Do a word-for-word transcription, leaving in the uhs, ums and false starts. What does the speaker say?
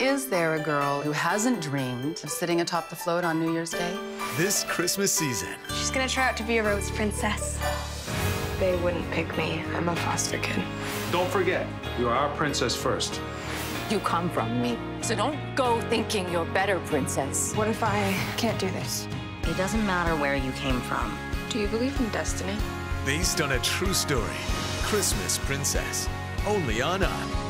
Is there a girl who hasn't dreamed of sitting atop the float on New Year's Day? This Christmas season. She's gonna try out to be a rose princess. They wouldn't pick me. I'm a foster kid. Don't forget, you are our princess first. You come from me, so don't go thinking you're better, princess. What if I can't do this? It doesn't matter where you came from. Do you believe in destiny? Based on a true story. Christmas Princess. Only on Up.